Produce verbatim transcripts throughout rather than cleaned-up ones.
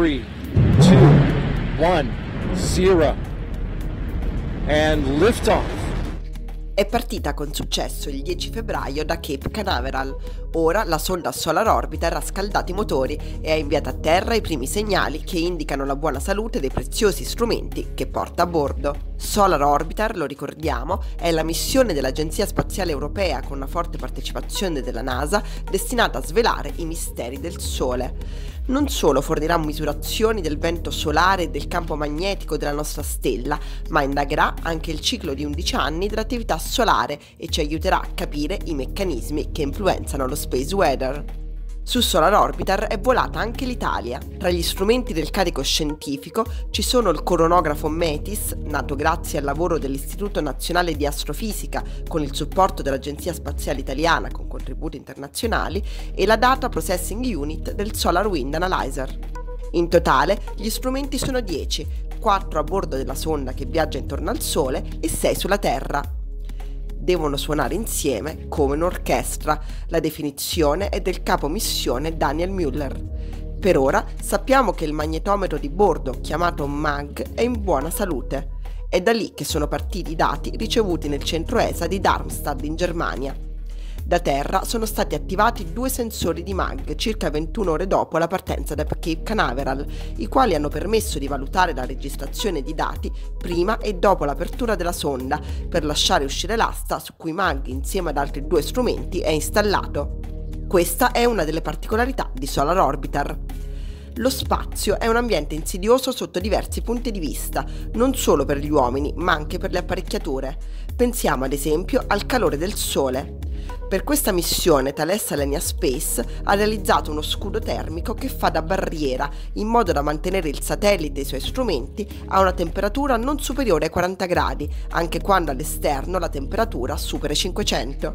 three, two, one, zero. And lift off. È partita con successo il dieci febbraio da Cape Canaveral. Ora la sonda Solar Orbiter ha scaldato i motori e ha inviato a terra i primi segnali che indicano la buona salute dei preziosi strumenti che porta a bordo. Solar Orbiter, lo ricordiamo, è la missione dell'Agenzia Spaziale Europea con una forte partecipazione della NASA destinata a svelare i misteri del Sole. Non solo fornirà misurazioni del vento solare e del campo magnetico della nostra stella, ma indagherà anche il ciclo di undici anni dell'attività solare e ci aiuterà a capire i meccanismi che influenzano lo space weather. Su Solar Orbiter è volata anche l'Italia. Tra gli strumenti del carico scientifico ci sono il coronografo METIS, nato grazie al lavoro dell'Istituto Nazionale di Astrofisica con il supporto dell'Agenzia Spaziale Italiana con contributi internazionali, e la Data Processing Unit del Solar Wind Analyzer. In totale gli strumenti sono dieci, quattro a bordo della sonda che viaggia intorno al Sole e sei sulla Terra. Devono suonare insieme come un'orchestra. La definizione è del capo missione Daniel Müller. Per ora sappiamo che il magnetometro di bordo, chiamato MAG, è in buona salute. È da lì che sono partiti i dati ricevuti nel centro E S A di Darmstadt in Germania. Da terra sono stati attivati due sensori di MAG circa ventuno ore dopo la partenza da Cape Canaveral, i quali hanno permesso di valutare la registrazione di dati prima e dopo l'apertura della sonda per lasciare uscire l'asta su cui MAG insieme ad altri due strumenti è installato. Questa è una delle particolarità di Solar Orbiter. Lo spazio è un ambiente insidioso sotto diversi punti di vista, non solo per gli uomini ma anche per le apparecchiature. Pensiamo ad esempio al calore del Sole. Per questa missione Thales Alenia Space ha realizzato uno scudo termico che fa da barriera, in modo da mantenere il satellite e i suoi strumenti a una temperatura non superiore ai quaranta gradi, anche quando all'esterno la temperatura supera i cinquecento.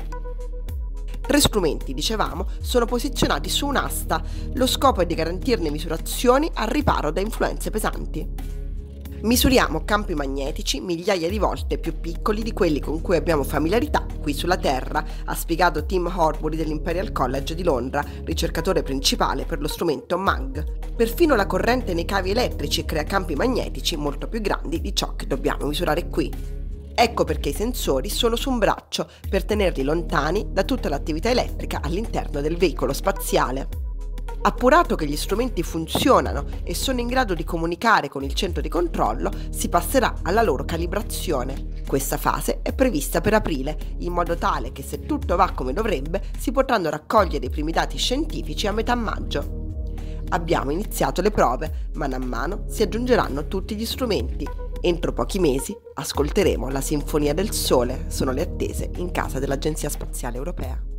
Tre strumenti, dicevamo, sono posizionati su un'asta. Lo scopo è di garantirne misurazioni al riparo da influenze pesanti. Misuriamo campi magnetici migliaia di volte più piccoli di quelli con cui abbiamo familiarità qui sulla Terra, ha spiegato Tim Horbury dell'Imperial College di Londra, ricercatore principale per lo strumento MAG. Perfino la corrente nei cavi elettrici crea campi magnetici molto più grandi di ciò che dobbiamo misurare qui. Ecco perché i sensori sono su un braccio, per tenerli lontani da tutta l'attività elettrica all'interno del veicolo spaziale. Appurato che gli strumenti funzionano e sono in grado di comunicare con il centro di controllo, si passerà alla loro calibrazione. Questa fase è prevista per aprile, in modo tale che se tutto va come dovrebbe si potranno raccogliere i primi dati scientifici a metà maggio. Abbiamo iniziato le prove, man mano si aggiungeranno tutti gli strumenti. Entro pochi mesi ascolteremo la Sinfonia del Sole, sono le attese in casa dell'Agenzia Spaziale Europea.